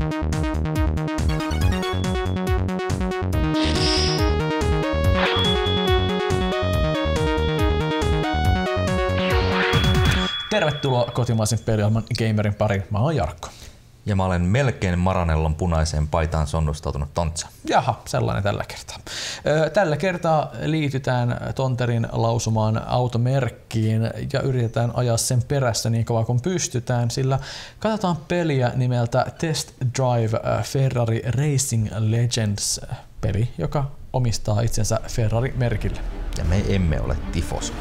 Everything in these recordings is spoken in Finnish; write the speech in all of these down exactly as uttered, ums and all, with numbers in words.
Tervetuloa kotimaisen peliohjelman Gamerin pariin. Mä oon Jarkko. Ja mä olen melkein Maranellon punaiseen paitaan sonnustautunut Tontsa. Jaha, sellainen tällä kertaa. Tällä kertaa liitytään Tonterin lausumaan automerkkiin ja yritetään ajaa sen perässä niin kovaa kuin pystytään, sillä katsotaan peliä nimeltä Test Drive Ferrari Racing Legends, peli, joka omistaa itsensä Ferrari-merkille. Ja me emme ole tifosi.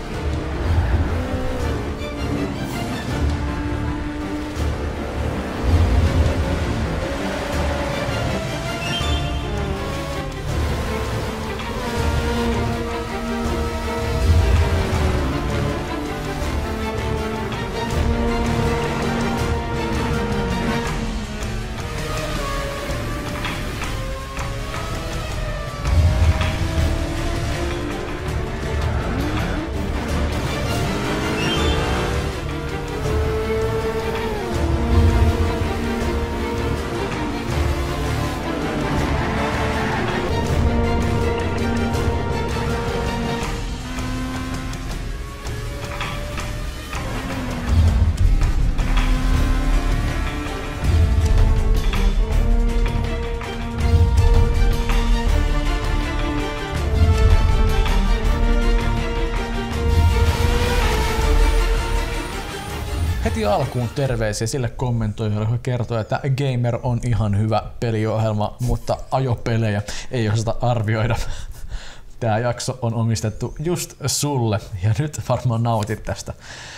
Heti alkuun terveisiä sille kommentoijalle, joka kertoo, että Gamer on ihan hyvä peliohjelma, mutta ajopelejä ei osata arvioida. Tämä jakso on omistettu just sulle ja nyt varmaan nautit tästä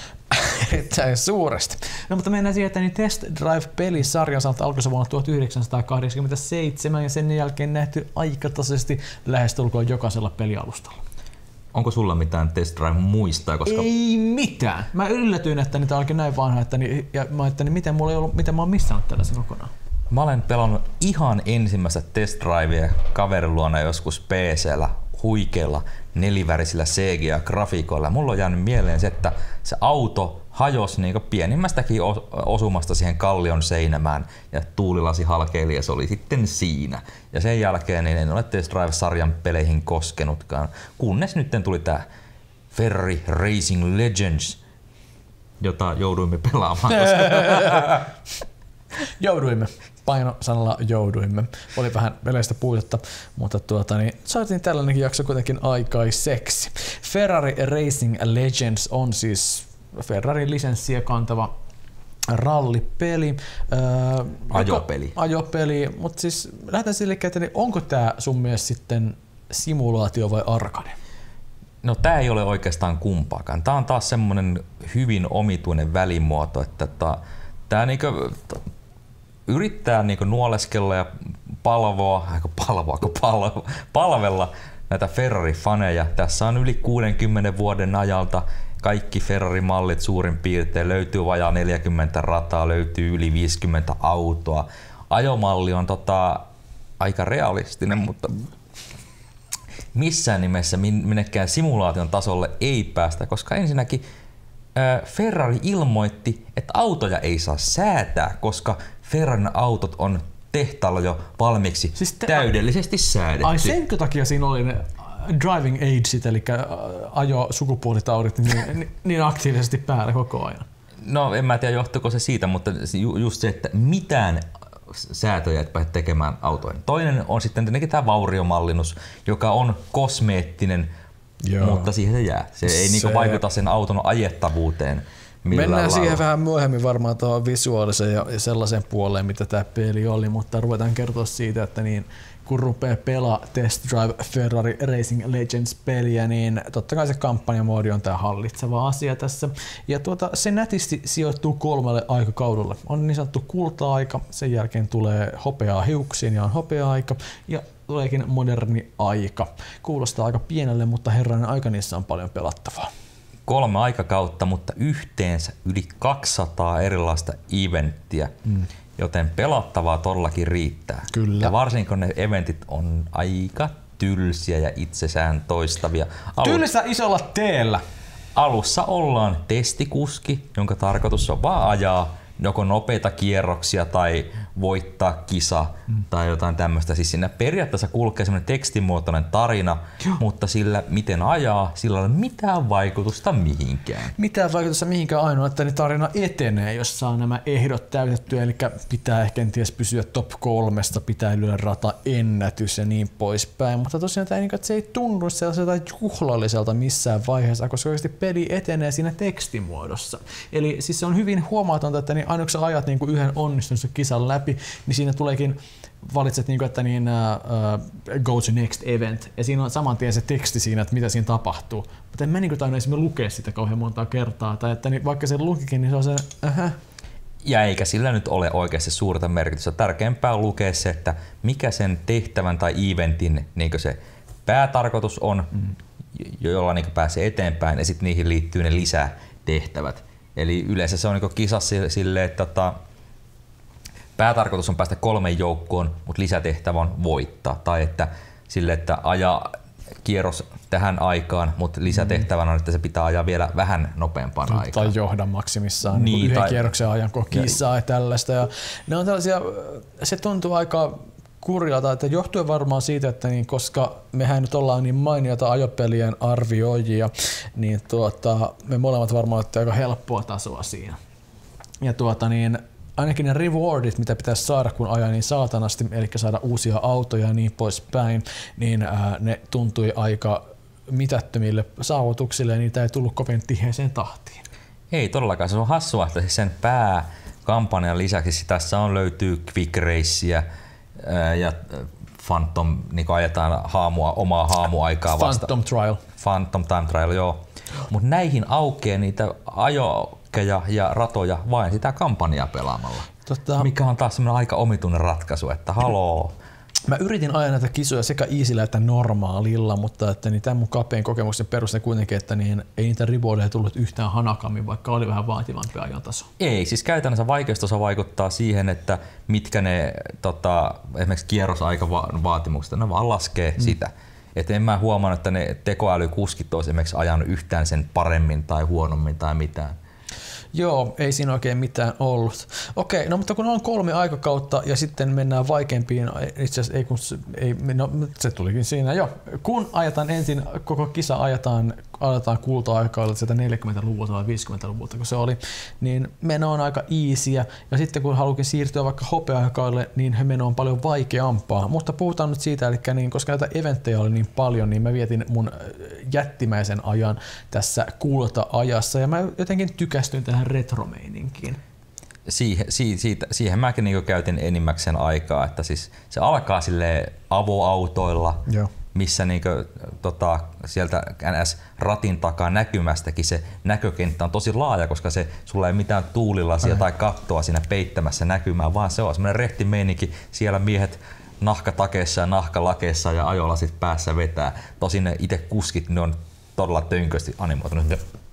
erittäin suuresti. No mutta mennään siihen, että niin Test Drive-pelisarja alkoi vuonna tuhatyhdeksänsataakahdeksankymmentäseitsemän ja sen jälkeen nähty aikataisesti lähestulkoon jokaisella pelialustalla. Onko sulla mitään Test Drive muistaa? Koska... Ei mitään. Mä yllätyin, että niitä olikin näin vanha, että ni, ja mä ajattelin, niin miten, mulla ei ollut, miten mä oon missannut tällaisen kokonaan. Mä olen pelannut ihan ensimmäistä Test Drivea kaverin luona joskus P C:llä huikeilla nelivärisillä C G I-grafiikoilla. Mulla on jäänyt mieleen se, että se auto hajosi niin pienimmästäkin osumasta siihen kallion seinämään ja tuulilasi halkeili ja se oli sitten siinä. Ja sen jälkeen niin en ole Test Drive-sarjan peleihin koskenutkaan, kunnes nyt tuli tää Ferrari Racing Legends, jota jouduimme pelaamaan. Koska... jouduimme. Painosanalla jouduimme. Oli vähän peleistä puutetta, mutta tuota, niin saatiin tällainenkin jakso kuitenkin aikaiseksi. Ferrari Racing Legends on siis Ferrarin lisenssiä kantava rallipeli. Öö, ajopeli. Ajopeli, mutta siis lähdetään sille, että niin onko tämä sun mielestä sitten simulaatio vai arkade? No tää ei ole oikeastaan kumpaakaan. Tää on taas semmonen hyvin omituinen välimuoto, että tää niinku yrittää niinku nuoleskella ja palvoa, aika palvoa, palvo, palvella näitä Ferrari-faneja. Tässä on yli kuudenkymmenen vuoden ajalta kaikki Ferrari-mallit suurin piirtein, löytyy vajaa neljäkymmentä rataa, löytyy yli viisikymmentä autoa. Ajomalli on tota, aika realistinen, mutta missään nimessä minnekään simulaation tasolle ei päästä, koska ensinnäkin ää, Ferrari ilmoitti, että autoja ei saa säätää, koska Ferrarin autot on tehtaalla jo valmiiksi siis te- täydellisesti säädetty. Ai senkö takia siinä oli ne driving ageit, eli ajo sukupuolitaudit niin, niin aktiivisesti päällä koko ajan? No en mä tiedä johtuuko se siitä, mutta just se, että mitään säätöjä et pääse tekemään autoihin. Toinen on sitten tietenkin tämä vauriomallinnus, joka on kosmeettinen, joo, mutta siihen se jää. Se ei se... niinku vaikuta sen auton ajettavuuteen. Mennään lailla. siihen vähän myöhemmin varmaan tuohon visuaaliseen ja sellaiseen puoleen, mitä tämä peli oli, mutta ruvetaan kertoa siitä, että niin, kun rupeaa pelaa Test Drive Ferrari Racing Legends -peliä, niin totta kai se kampanjamoodi on tämä hallitseva asia tässä. Ja tuota, se nätisti sijoittuu kolmelle aikakaudelle. On niin sanottu kulta-aika, sen jälkeen tulee hopeaa hiuksiin ja on hopea-aika, ja tuleekin moderni aika. Kuulostaa aika pienelle, mutta herranen aika niissä on paljon pelattavaa. Kolme aikakautta, mutta yhteensä yli kaksisataa erilaista eventtiä. Mm. Joten pelattavaa todellakin riittää. Kyllä. Ja varsinkin kun ne eventit on aika tylsiä ja itsesään toistavia. Alu- Tylsä isolla teellä. Alussa ollaan testikuski, jonka tarkoitus on vaan ajaa joko nopeita kierroksia tai voittaa kisa mm. tai jotain tämmöistä. Siis siinä periaatteessa kulkee semmoinen tekstimuotoinen tarina, Joo. mutta sillä miten ajaa, sillä ei ole mitään vaikutusta mihinkään. Mitään vaikutusta mihinkään, ainoa, että niin tarina etenee, jos saa nämä ehdot täytettyä, eli pitää ehkä kenties pysyä top kolmesta, pitää lyödä rata ennätys ja niin poispäin, mutta tosiaan tämä, että se ei tunnu sellaiselta juhlalliselta missään vaiheessa, koska oikeasti peli etenee siinä tekstimuodossa. Eli siis se on hyvin huomatonta, että niin aina kun sä ajat niin kuin yhden onnistunut kisan läpi, niin siinä tuleekin valitset, niin kuin, että niin, uh, go to next event, ja siinä on saman tien se teksti siinä, että mitä siinä tapahtuu. Mutta en mä niin tainnut esimerkiksi lukea sitä kauhean montaa kertaa, tai että niin, vaikka se lukikin, niin se on se, ähä. Ja eikä sillä nyt ole oikeasti suurta merkitystä. Tärkeämpää on lukea se, että mikä sen tehtävän tai eventin niin se päätarkoitus on, mm. jolla niin pääsee eteenpäin, ja sitten niihin liittyy ne lisätehtävät. Eli yleensä se on niin kisassa silleen, että tota, päätarkoitus on päästä kolmen joukkoon, mutta lisätehtävä on voittaa. Tai että sille, että ajaa kierros tähän aikaan, mutta lisätehtävänä on, että se pitää ajaa vielä vähän nopeampaan tai aikaan. Tai johda maksimissaan niin, niin yhden tai kierroksen ajan kisaa ja tällaista. Ja ne on tällaisia, se tuntuu aika kurjalta, että johtuen varmaan siitä, että niin, koska mehän nyt ollaan niin mainioita ajopelien arvioijia, niin tuota, me molemmat varmaan olette aika helppoa tasoa siinä. Ja tuota, niin, ainakin ne rewardit, mitä pitäisi saada, kun ajaa niin saatanasti, eli saada uusia autoja ja niin poispäin, niin ää, ne tuntui aika mitättömille saavutuksille ja niitä ei tullut kovin tiheeseen tahtiin. Ei todellakaan, se on hassua, että sen pääkampanjan lisäksi tässä on löytyy Quick Racea ja Phantom, niin kuin ajetaan haamua, omaa haamuaikaa vasta. Phantom Trial. Phantom Time Trial, joo. Mutta näihin aukeaa niitä ajokeja ja ratoja vain sitä kampanjaa pelaamalla. Tota, mikä on taas semmoinen aika omituinen ratkaisu, että haloo. Mä yritin ajaa näitä kisoja sekä easyllä että normaalilla, mutta että niin tämän mun kapean kokemuksen perusteella kuitenkin, että niin ei niitä rewardeja tullut yhtään hanakammin, vaikka oli vähän vaativampi ajantaso. Ei, siis käytännössä vaikeustaso vaikuttaa siihen, että mitkä ne tota, esimerkiksi kierrosaikavaatimukset, ne vaan laskee hmm. sitä. Et en mä huomannut, että ne tekoälykuskit olisi esimerkiksi ajanut yhtään sen paremmin tai huonommin tai mitään. Joo, ei siinä oikein mitään ollut. Okei, no mutta kun on kolme aikakautta ja sitten mennään vaikeampiin, itse asiassa ei kun, ei, no se tulikin siinä jo. Kun ajetaan ensin, koko kisa ajetaan, aletaan kulta-aikakaudella sieltä neljäkymmentäluvulta vai viisikymmentäluvulta, kun se oli, niin meno on aika easyä ja sitten kun haluakin siirtyä vaikka hopea-aikakaudelle, niin meno on paljon vaikeampaa. Mutta puhutaan nyt siitä, eli niin, koska näitä eventtejä oli niin paljon, niin mä vietin mun jättimäisen ajan tässä kulta-ajassa ja mä jotenkin tykästyin tähän retromeininkiin. Siihen, siitä, siihen mäkin niin käytin enimmäkseen aikaa, että siis se alkaa silleen avoautoilla, Joo. missä niin kuin, tota, sieltä N S-ratin takaa näkymästäkin se näkökenttä on tosi laaja, koska se, sulla ei mitään tuulilasia Ai. tai kattoa siinä peittämässä näkymään, vaan se on semmoinen rehti meininki, siellä miehet nahkatakeissa ja nahkalakeissa ja ajolasit päässä vetää. Tosin ne itse kuskit, ne on todella tönkösti animoitunut.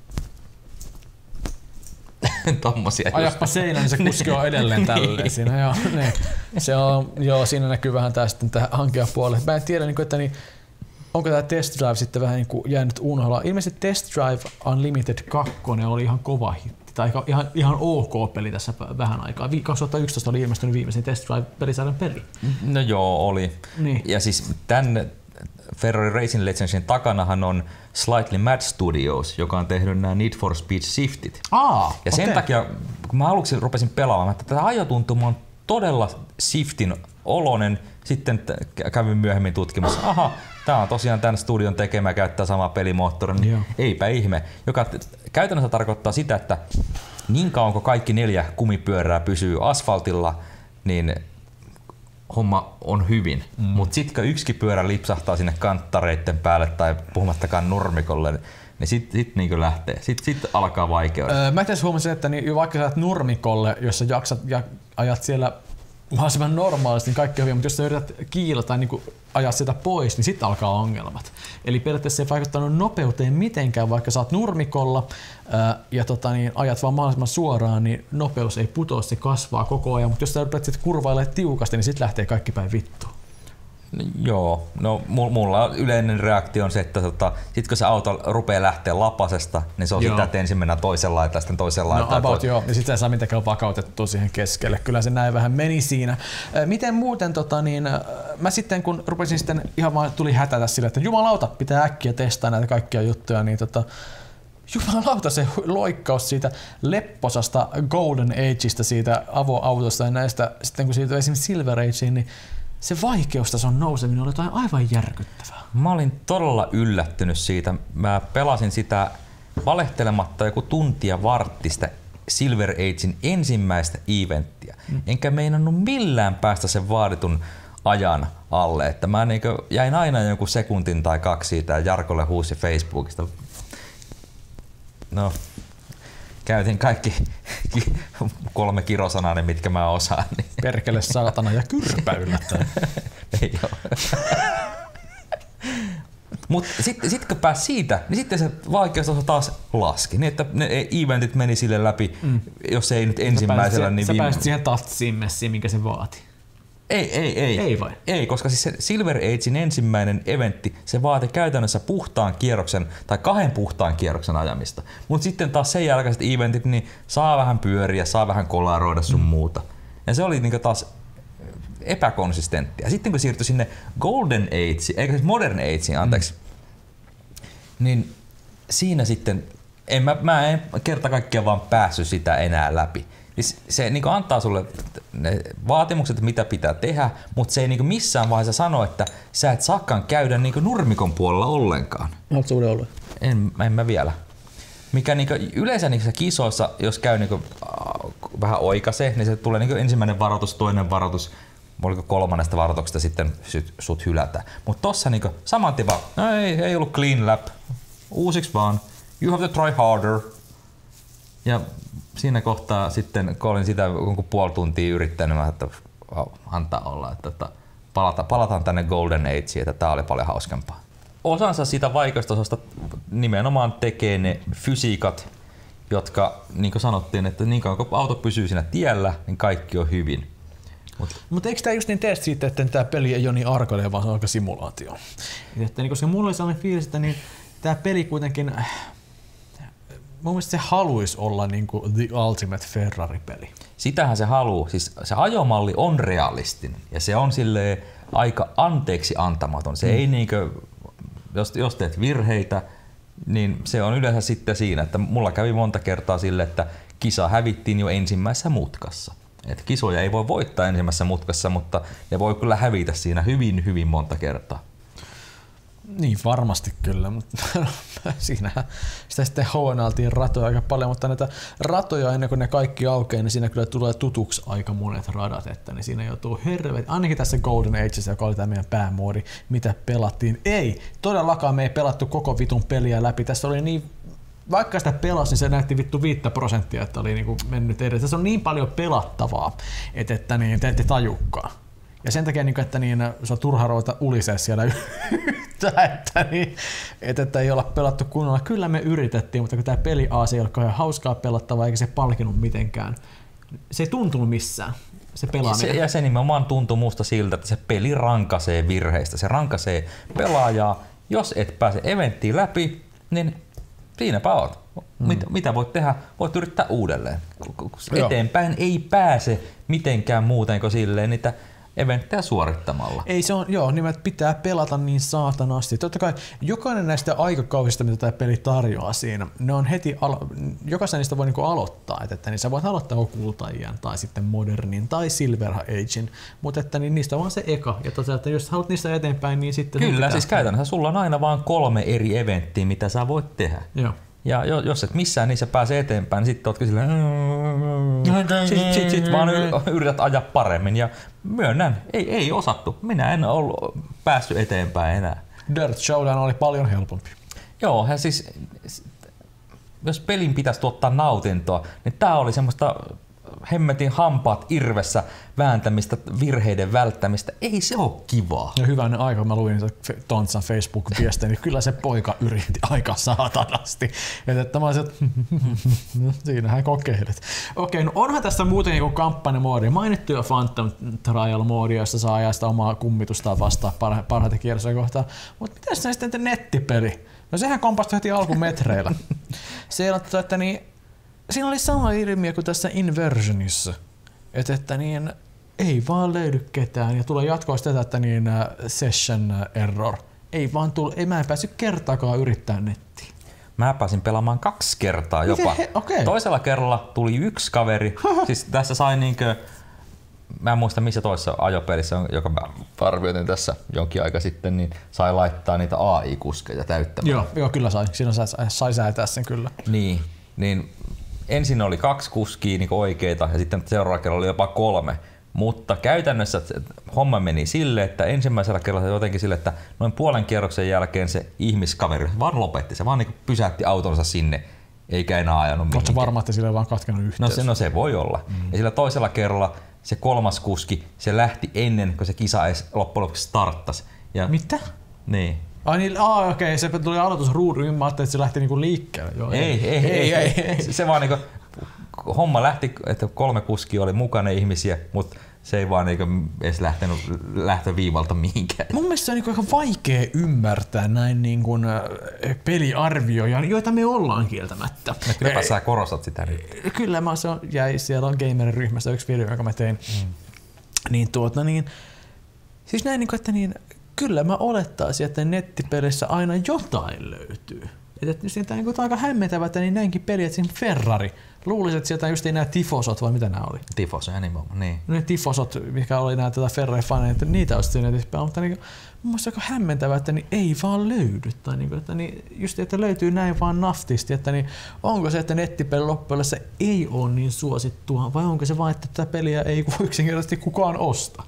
Tommosia Ajappa seinään, niin se kuski on edelleen tälleen. Siinä, joo, niin. Se on, joo, siinä näkyy vähän tää sitten tähän hankijapuolelle. Mä en tiedä, että niin, onko tämä Test Drive sitten vähän niin kuin jäänyt unholaan. Ilmeisesti Test Drive Unlimited kaksi oli ihan kova hitti. Tai ihan, ihan ok peli tässä vähän aikaa. kaksituhattayksitoista oli ilmestynyt viimeisin Test Drive-pelisarjan peli. No joo, oli. Niin. Ja siis tän Ferrari Racing Legendsin takanahan on Slightly Mad Studios, joka on tehnyt nämä Need for Speed Shiftit. Aa, ja sen okay. takia, kun mä aluksi rupesin pelaamaan, että tämä ajotuntuma on todella Shiftin oloinen. Sitten kävin myöhemmin tutkimassa, aha, tämä on tosiaan tämän studion tekemä, käyttää samaa pelimoottoria, niin Joo. eipä ihme. Joka käytännössä tarkoittaa sitä, että niin kauan kuin kaikki neljä kumipyörää pysyy asfaltilla, niin homma on hyvin. Mm. Mutta sitten kun yksikin pyörä lipsahtaa sinne kanttareitten päälle tai puhumattakaan nurmikolle, niin sitten sit niinku lähtee. Sitten sit alkaa vaikeudet. Öö, mä itse huomasin, että niin vaikka sä lähdet nurmikolle, jos sä jaksat ja ajat siellä mahdollisimman normaalisti, niin kaikki on hyvin, mutta jos sä yrität kiilata tai niin ajaa sitä pois, niin sitten alkaa ongelmat. Eli periaatteessa se ei vaikuttanut nopeuteen mitenkään, vaikka sä oot nurmikolla ää, ja tota, niin ajat vaan mahdollisimman suoraan, niin nopeus ei putoa, se kasvaa koko ajan, mutta jos sä yrität kurvailemaan tiukasti, niin sitten lähtee kaikki päin vittuun. Joo, no mulla yleinen reaktio on se, että tota, sit kun se auto rupeaa lähteä lapasesta, niin se on joo. sitä, että ensin mennään toisen laitaan, sitten toisen laitaan. No about joo, ja sitten ei saa mitenkään vakautettua siihen keskelle. Kyllä se näin vähän meni siinä. Miten muuten, tota, niin, mä sitten kun rupesin sitten ihan vaan tuli hätätä sille, että jumalauta, pitää äkkiä testaa näitä kaikkia juttuja, niin tota, jumalauta se loikkaus siitä lepposasta Golden Ageista, siitä avoautosta ja näistä, sitten kun siitä esimerkiksi Silver Ageen, niin se vaikeustason nouseminen oli jotain aivan järkyttävää. Mä olin todella yllättynyt siitä. Mä pelasin sitä valehtelematta joku tuntia varttista Silver Agein ensimmäistä eventtiä. Mm. Enkä meinannut millään päästä sen vaaditun ajan alle. Että mä niin jäin aina joku sekuntin tai kaksi siitä ja Jarkolle huusi Facebookista. No, käytin kaikki kolme kirosanaa, mitkä mä osaan. Niin. Perkele, saatana ja kyrpä yllättäen. Ei oo. Mutta sitten sit kun pääsi siitä, niin sitten se vaikeustaso taas laski. Niin että ne eventit meni sille läpi, mm. jos ei nyt ensimmäisellä. Sä niin sä viime... pääsit siihen tatsiin messiin, minkä se vaati. Ei, ei, ei. Ei vai? Ei, koska siis se Silver Agein ensimmäinen eventti, se vaati käytännössä puhtaan kierroksen tai kahden puhtaan kierroksen ajamista. Mutta sitten taas sen jälkeiset eventit, niin saa vähän pyöriä, saa vähän kolaroida sun mm. muuta. Ja se oli niinku taas epäkonsistenttia. Sitten kun siirtyi sinne Golden Age, eikä siis Modern Ageen, anteeksi, mm. niin siinä sitten, en mä, mä en kerta kaikkiaan vaan päässyt sitä enää läpi. Se niin antaa sulle ne vaatimukset, mitä pitää tehdä, mutta se ei niin missään vaiheessa sano, että sä et saakaan käydä niin nurmikon puolella ollenkaan. Oletko uuden ollut? En, en mä vielä. Mikä niin yleensä niissä kisoissa, jos käy niin vähän oikaise, niin se tulee niin ensimmäinen varoitus, toinen varoitus, oliko kolmannesta varoituksesta sitten sut hylätä. Mutta tossa niin saman tien vaan, no ei, ei ollut clean lap, uusiksi vaan, you have to try harder. Ja siinä kohtaa sitten, kun olin sitä kun puoli tuntia yrittänyt, mä että antaa olla, että palata, palataan tänne Golden Ageen, että tää oli paljon hauskempaa. Osansa siitä vaikeustasosta nimenomaan tekee ne fysiikat, jotka niin kuin sanottiin, että niin kauan kun auto pysyy siinä tiellä, niin kaikki on hyvin. Mutta Mut eikö tämä just niin tee siitä, että tämä peli ei ole niin arcade, vaan se on aika simulaatio? Että, niin koska mulla oli sellainen fiilis, että niin, tämä peli kuitenkin, mun mielestä se haluaisi olla niin kuin The Ultimate Ferrari-peli. Sitähän se haluaa. Siis se ajomalli on realistinen ja se on silleen aika anteeksi antamaton. Se mm. ei niinkö, jos, jos teet virheitä, niin se on yleensä sitten siinä, että mulla kävi monta kertaa sille, että kisa hävittiin jo ensimmäisessä mutkassa. Et kisoja ei voi voittaa ensimmäisessä mutkassa, mutta ne voi kyllä hävitä siinä hyvin, hyvin monta kertaa. Niin varmasti kyllä, mutta siinähän sitä sitten hoonaltiin ratoja aika paljon, mutta näitä ratoja ennen kuin ne kaikki aukeaa, niin siinä kyllä tulee tutuksi aika monet radat, että niin siinä joutuu hervet, ainakin tässä Golden Agessa, joka oli tämä meidän päämoodi, mitä pelattiin. Ei, todellakaan me ei pelattu koko vitun peliä läpi, tässä oli niin, vaikka sitä pelasi, niin se näytti vittu viittä prosenttia, että oli niinku mennyt edes. Tässä on niin paljon pelattavaa, että, että niin, te ette tajukkaa. Ja sen takia, että niin, se on turha ruveta ulisee siellä yhtään, että, niin, että, että ei olla pelattu kunnolla. Kyllä me yritettiin, mutta kun tämä peli A, se ei ole kauhean hauskaa pelattavaa eikä se palkinut mitenkään. Se ei tuntunut missään, se pelaaminen. Se, ja se nimenomaan tuntui musta siltä, että se peli rankaisee virheistä. Se rankaisee pelaajaa. Jos et pääse eventtiin läpi, niin siinäpä oot. Mitä, mm. mitä voit tehdä? Voit yrittää uudelleen. Eteenpäin ei pääse mitenkään muuten kuin silleen niitä eventtejä suorittamalla. Ei se on, joo, niin pitää pelata niin saatanasti. Totta kai jokainen näistä aikakausista, mitä tämä peli tarjoaa siinä, ne on heti, alo- jokaisen niistä voi niinku aloittaa, että, että niin sä voit aloittaa kulta-iän tai sitten modernin tai Silver Agein, mutta että niin niistä on vaan se eka. Ja tosiaan, että jos haluat niistä eteenpäin, niin sitten... Kyllä, siis käytännössä sulla on aina vaan kolme eri eventtiä, mitä sä voit tehdä. Joo. Ja jos et missään niissä pääse eteenpäin, niin sitten ootkin silleen, sit, sit, sit vaan yrität ajaa paremmin ja myönnän, ei, ei osattu. Minä en ollut päässyt eteenpäin enää. Dirt Showdown oli paljon helpompi. Joo, ja siis jos pelin pitäisi tuottaa nautintoa, niin tää oli semmoista hemmetin hampaat irvessä vääntämistä, virheiden välttämistä. Ei se ole kivaa. Ja hyvänen aika, mä luin Tontsan Facebook-viestejä, niin kyllä se poika yritti aika saatanasti. Että, että mä olisin, että no, siinähän kokeilet. Okei, no onhan tässä muutenkin kuin kampanjamoodi. Mainittu jo Phantom Trial-moodi, jossa saa ajaa sitä omaa kummitustaan vastaan parha- parhaiten kierrossa kohtaan. Mutta mitäs näin sitten nettipeli? No sehän kompastui heti alkumetreillä. Siellä, että niin, siinä oli sama ilmiö kuin tässä Inversionissa. Että, että niin, ei vaan löydy ketään ja tulee jatkuvasti tätä, että niin, session error. Ei vaan tule, ei mä en päässyt kertaakaan yrittää nettiin. Mä pääsin pelaamaan kaksi kertaa jopa. He, okay. Toisella kerralla tuli yksi kaveri. Siis tässä sai niinkö, mä en muista missä toisessa ajopelissä, joka mä arvioitin tässä jonkin aika sitten, niin sai laittaa niitä A I-kuskeja täyttämään. Joo, joo kyllä sai. Siinä sai, sai säätää sen kyllä. Niin, niin ensin oli kaksi kuskia niin oikeita ja sitten seuraavalla kerralla oli jopa kolme. Mutta käytännössä homma meni sille, että ensimmäisellä kerralla jotenkin sille, että noin puolen kierroksen jälkeen se ihmiskaveri vaan lopetti. Se vaan niin pysäytti autonsa sinne, eikä enää ajanut mihinkään. Oletko varma, että sillä ei vaan katkenut yhteys? No se, no se voi olla. Mm. Ja sillä toisella kerralla se kolmas kuski, se lähti ennen kuin se kisa edes loppujen lopuksi starttasi. Ja mitä? Niin. Ai niin, ah, okei, okay. Se tuli aloitusruudun, mä ajattelin, että se lähti niinku liikkeelle. Joo, ei, ei, ei, ei, ei, ei. Se, se vaan niinku, homma lähti, että kolme kuskia oli mukana ihmisiä, mutta se ei vaan niinku edes lähtenyt lähtöviivalta mihinkään. Mun mielestä se on niinku aika vaikea ymmärtää näin niinku peliarvioja, joita me ollaan kieltämättä. No, kylläpä sä korostat sitä nyt. Kyllä, mä se on, jäi siellä on gamerin ryhmässä yksi video, joka mä tein. Mm. Niin tuota niin, siis näin niinku, että niin, kyllä mä olettaisin, että nettipeleissä aina jotain löytyy. Että siitä on aika hämmentävää, että niin näinkin peli, että siinä Ferrari. Luulisin, että sieltä just ei nämä tifosot, vai mitä nämä oli? Tifosoja nimenomaan, niin. Ne tifosot, mikä oli nämä tätä Ferrari-faneja, että niitä olisi siinä netissä, mutta niin, mun mielestä aika hämmentävää, että niin ei vaan löydy. Tai niin, että niin, just että löytyy näin vaan naftisti, että niin, onko se, että nettipeli loppujen se ei ole niin suosittua, vai onko se vain, että tätä peliä ei yksinkertaisesti kukaan osta?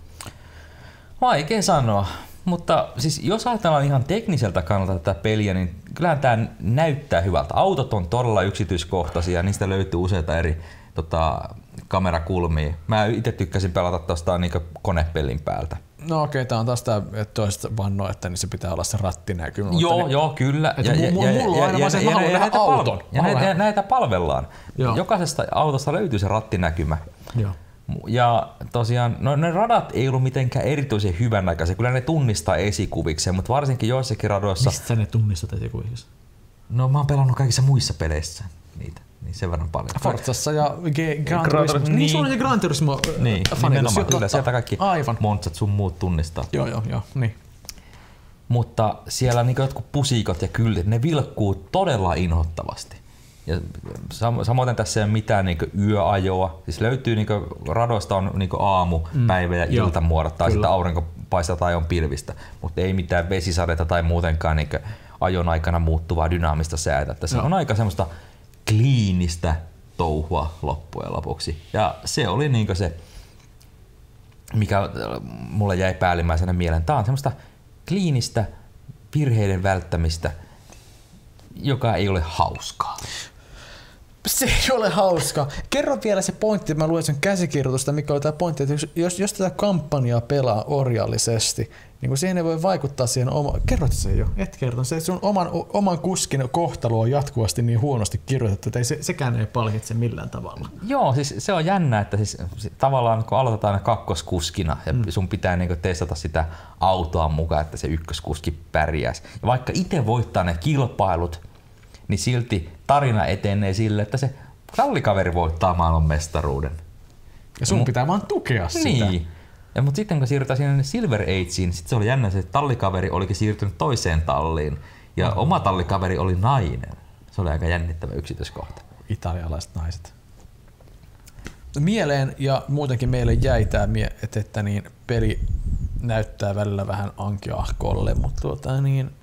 Vaikea sanoa. Mutta siis jos ajatellaan ihan tekniseltä kannalta tätä peliä, niin kyllähän tämä näyttää hyvältä. Autot on todella yksityiskohtaisia, niistä löytyy useita eri tota, kamerakulmia. Mä itse tykkäsin pelata tuosta niin konepelin päältä. No okei, okay, tää on taas tää, että toiset vannoo, että niin se pitää olla se rattinäkymä. Joo, niin, joo, kyllä. Ja, ja, mulla ja, on aina ja, se, että mä haluan nähdä auton. Ja näitä, ja näitä palvellaan. Joo. Jokaisesta autosta löytyy se rattinäkymä. Joo. Ja tosiaan, no ne radat ei ollut mitenkään erityisen hyvännäköisiä. Kyllä ne tunnistaa esikuvikseen, mutta varsinkin joissakin radoissa... Mistä sä ne tunnistat esikuvikseen? No mä oon pelannut kaikissa muissa peleissä niitä, niin sen verran paljon. Forzassa ja G- Gran Turismo. Niin, niin sulla oli Gran Turismo niin, nimenomaan, kyllä sieltä kaikki Aivan. Montsat sun muut tunnistaa. Joo, joo, joo, niin. Mutta siellä niin jotkut pusikot ja kyltit, ne vilkkuu todella inhottavasti. Ja sam- samoin tässä ei ole mitään niin yöajoa. Siis löytyy niin radoista on niin aamu, mm. päivä ja iltamuodot tai sitten aurinko paistaa tai on pilvistä, mutta ei mitään vesisadetta tai muutenkaan niin ajon aikana muuttuvaa dynaamista säätä. Että se no. on aika semmoista kliinistä touhua loppujen lopuksi. Ja se oli niin se, mikä mulle jäi päällimmäisenä mieleen. Tää on semmoista kliinistä virheiden välttämistä, joka ei ole hauskaa. Se ei ole hauskaa. Kerro vielä se pointti, mä luen sen käsikirjoitusta, mikä oli tämä pointti, että jos, jos tätä kampanjaa pelaa orjallisesti, niin kun siihen ei voi vaikuttaa siihen omaan... Kerrot sen jo, et kertonut. Se sun oman, oman kuskin kohtalo on jatkuvasti niin huonosti kirjoitettu, että ei se, sekään ei palkitse millään tavalla. Joo, siis se on jännä, että siis, tavallaan kun aloitetaan kakkoskuskina ja mm. sun pitää niin testata sitä autoa mukaan, että se ykköskuski pärjäisi. Ja vaikka itse voittaa ne kilpailut, niin silti tarina etenee sille, että se rallikaveri voittaa maailman mestaruuden. Ja sun ja pitää vaan tukea sitä. Niin. Ja, mutta sitten kun siirrytään sinne Silver Ageen, sit se oli jännä se, että tallikaveri olikin siirtynyt toiseen talliin ja mm. oma tallikaveri oli nainen. Se oli aika jännittävä yksityiskohta. Italialaiset naiset. Mieleen ja muutenkin meille jäi tämä, että, että niin peli näyttää välillä vähän ankiahkolle, mutta tuota niin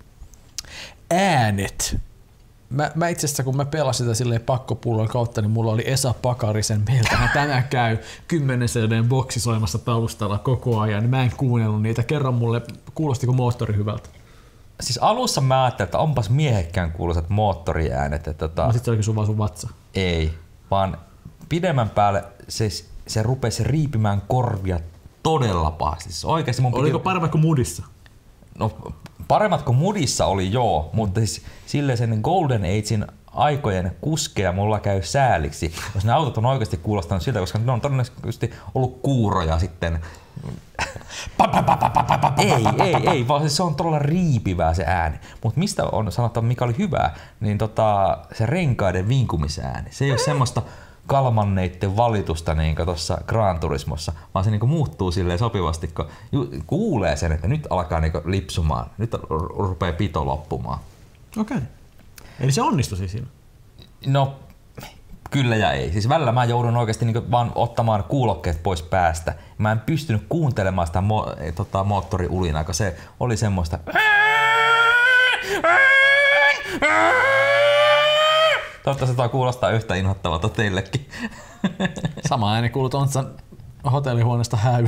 äänet. Mä, mä itse asiassa kun mä pelasin sitä silleen pakkopullon kautta, niin mulla oli Esa Pakarisen Meiltähän tänään käy kymmenen C D:n boksi soimassa taustalla koko ajan, niin mä en kuunnellut niitä. Kerro mulle, kuulostiko moottori hyvältä? Siis alussa mä ajattelin, että onpas miehekkään kuuluisat moottoriäänet. Että tota... No sit se olikin sun vaan sun vatsa. Ei, vaan pidemmän päälle se, se rupesi riipimään korvia todella pahasti. Siis oikeasti mun Oliko piti... paremmat kuin Mudissa? No, paremmat kuin Mudissa oli joo, mutta siis silleen sen Golden Agein aikojen kuskeja mulla käy sääliksi, jos ne autot on oikeasti kuulostanut siltä, koska ne on todennäköisesti ollut kuuroja sitten. Ei, ei, ei, vaan se on todella riipivää se ääni. Mutta mistä on sanottu, mikä oli hyvää, niin tota, se renkaiden vinkumisääni. Se ei ole semmoista kalmanneitten valitusta niin tuossa Gran Turismossa, vaan se niin muuttuu silleen sopivasti, kun kuulee sen, että nyt alkaa niin lipsumaan, nyt rupeaa pito loppumaan. Okei. Okay. Eli se onnistui siis siinä? No, kyllä ja ei. Siis välillä mä joudun oikeasti niin vaan ottamaan kuulokkeet pois päästä. Mä en pystynyt kuuntelemaan sitä mo- tota, moottoriulinaa, kun se oli semmoista. Toivottavasti toi kuulostaa yhtä inhottavalta teillekin. Sama ääni kuulut Ontsan hotellihuoneesta häyön.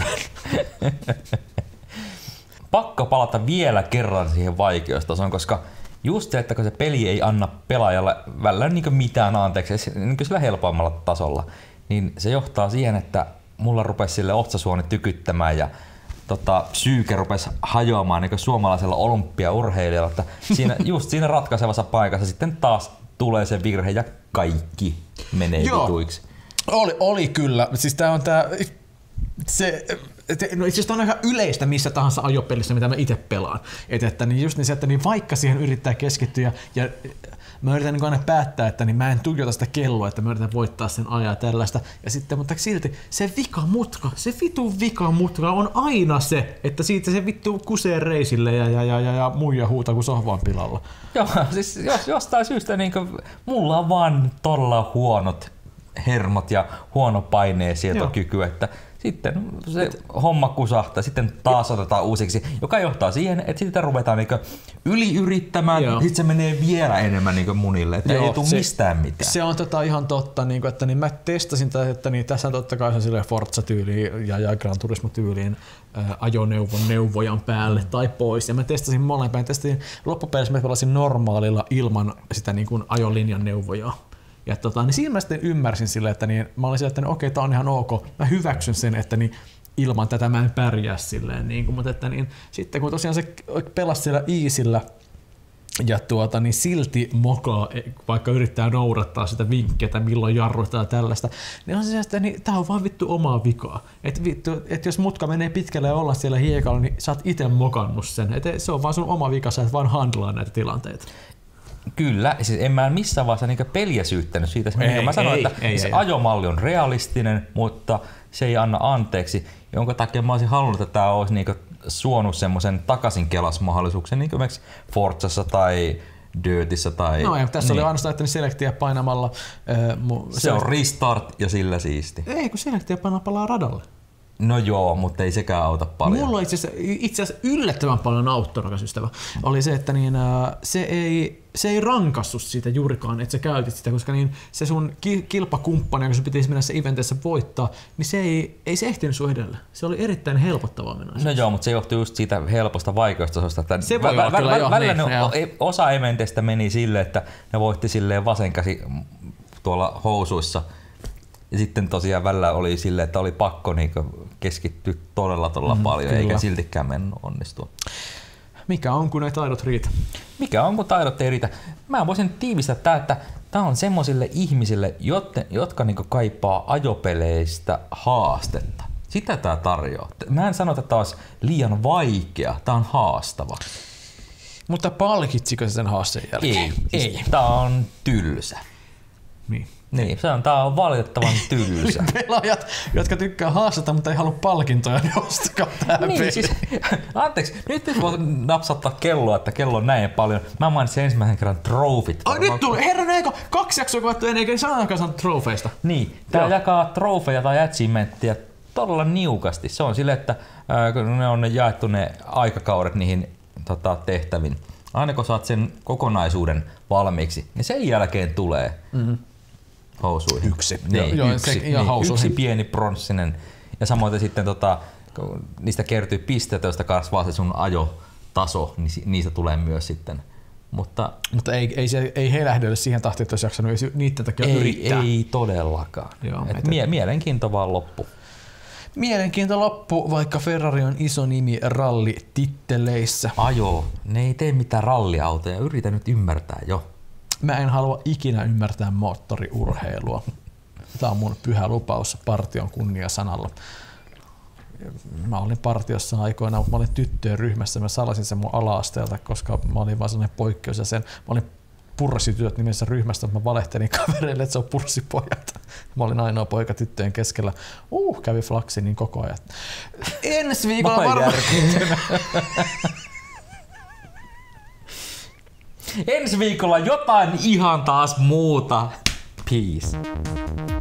Pakko palata vielä kerran siihen vaikeustasoon, koska just se, että kun se peli ei anna pelaajalle välillä niin mitään anteeksi, niin sillä helpommalla tasolla, niin se johtaa siihen, että mulla rupesi sille otsasuoni tykyttämään ja tota, psyyke rupesi hajoamaan niin suomalaisella olympiaurheilijalla, että siinä, just siinä ratkaisevassa paikassa sitten taas tulee se virhe ja kaikki menee vituiksi. Oli, oli kyllä. Siis tää on tää... Se, no itse asiassa on aika yleistä missä tahansa ajopelissä, mitä mä itse pelaan. Et, että niin just niin se, että niin vaikka siihen yrittää keskittyä ja mä yritän niin aina päättää, että niin mä en tuijota sitä kelloa, että mä yritän voittaa sen ajaa tällaista. Ja sitten, mutta silti se vikamutka, se vitu vikamutka on aina se, että siitä se vittu kusee reisille ja, ja, ja, ja, ja muija huutaa kuin sohvaan pilalla. Joo, siis jos, jostain syystä niin kuin, mulla on vaan todella huonot hermot ja huono paineensietokyky, että sitten se et, homma kusahtaa, sitten taas otetaan uusiksi, joka johtaa siihen, että sitten ruvetaan niinku yliyrittämään, sitten se menee vielä enemmän niinku munille, että joo, ei tule mistään mitään. Se on tota ihan totta, niinku, että niin mä testasin tätä, että niin, tässä on totta kai se Forza-tyyliin ja, ja Gran Turismo-tyyliin ää, ajoneuvon neuvojan päälle tai pois, ja mä testasin molempia. Testasin, loppupeleissä mä pelasin normaalilla ilman sitä niin kuin ajolinjan neuvojaa. Ja tota, niin siinä mä sitten ymmärsin silleen, että niin, mä olin silleen, että niin, okei, tää on ihan ok, mä hyväksyn sen, että niin, ilman tätä mä en pärjää silleen, niin kuin, mutta että niin, sitten kun tosiaan se pelasi siellä easyllä ja tuota, niin silti mokaa, vaikka yrittää noudattaa sitä vinkkiä, että milloin jarruittaa tällaista, niin on se että niin, tää on vaan vittu omaa vikaa. Että vittu, et jos mutka menee pitkälle ja olla siellä hiekalla, niin sä oot ite mokannut sen. Et se on vaan sun oma vika, sä et vaan handlaa näitä tilanteita. Kyllä, siis en mä missään vaiheessa niinku peliä syyttänyt siitä. Ei, niin mä sanoin, ei, että ei, se ei, ajomalli on realistinen, mutta se ei anna anteeksi, jonka takia mä olisin halunnut, että tää olisi niinku suonut semmoisen takaisinkelasmahdollisuuksen, niin kuin esimerkiksi Forzassa tai Dirtissä tai... No ja tässä niin. Oli ainoastaan, että selektiä painamalla... Äh, mu, se on restart ja sillä siisti. Ei, kun selektiä painamalla radalle. No joo, mutta ei sekään auta paljon. Mulla itse asiassa, itse asiassa yllättävän paljon auttoi, rakas ystävä, oli se, että niin, äh, se, ei, se ei rankassu siitä juurikaan, että sä käytit sitä, koska niin, se sun ki- kilpakumppani, joka sun pitäisi mennä se eventissä voittaa, niin se ei, ei se ehtinyt sun edellä. Se oli erittäin helpottavaa mennä. No joo, mutta se johtuu just siitä helposta vaikeustasosta, että se voi vä- vä- vä- välillä niin, osa eventeistä meni silleen, että ne voitti silleen vasenkäsi tuolla housuissa. Ja sitten tosiaan välillä oli silleen, että oli pakko niinku keskittyä todella todella mm, paljon, kyllä. Eikä siltikään mennyt onnistua. Mikä on, kun ei taidot riitä? Mikä on, kun taidot ei riitä? Mä voisin tiivistää tää, että tää on semmoisille ihmisille, jotka niinku kaipaa ajopeleistä haastetta. Sitä tää tarjoaa. Mä en sano, että tää olisi liian vaikea, tää on haastava. Mutta palkitsiko se sen haasteen jälkeen? Ei, ei. Tää on tylsä. Niin. Niin, se on, tää on valitettavan tylsä. Pelaajat, jotka tykkää haastata, mutta ei halua palkintoja, niin ostakaa tää niin, peli. Siis, anteeksi, nyt nyt voi napsattaa kelloa, että kello on näin paljon. Mä mainitsin ensimmäisen kerran trofit. Ai nyt tuli, herran eikö, kaksi jaksoa koettu ennen eikä sanakaan saanut trofeista. Niin, tää Joo. jakaa trofeja tai achievementtiä todella niukasti. Se on silleen, että äh, ne on jaettu ne aikakaudet niihin tota, tehtäviin. Aina kun saat sen kokonaisuuden valmiiksi, niin sen jälkeen tulee mm-hmm. housuihin. Yksi. Niin, Joo, yksi, se, niin, yksi pieni pronssinen. Ja samoin sitten tota, niistä kertyy pisteitä, joista kasvaa se sun ajotaso, niin niistä tulee myös sitten Mutta, Mutta ei, ei, se, ei he lähdellä siihen tahtiin, että olisi jaksanut niiden takia ei, yrittää. ei todellakaan. Joo, Et mie- mielenkiinto vaan loppu. Mielenkiinto loppu, vaikka Ferrari on iso nimi rallititteleissä. Ajo, ne ei tee mitään ralliautoja, yritä nyt ymmärtää jo. Mä en halua ikinä ymmärtää moottoriurheilua. Tämä on mun pyhä lupaus partion kunniasanalla. Mä olin partiossa aikoinaan, mutta mä olin tyttöjen ryhmässä, mä salasin sen mun ala-asteelta, koska mä olin vaan sellainen poikkeus ja sen, mä olin purssitytöt nimessä ryhmästä, mutta mä valehtelin kavereille, että se on purssipojat. Mä olin ainoa poika tyttöjen keskellä. Uh, kävi flaksi niin koko ajan. Ensi viikolla varmaan. Ensi viikolla jotain ihan taas muuta. Peace.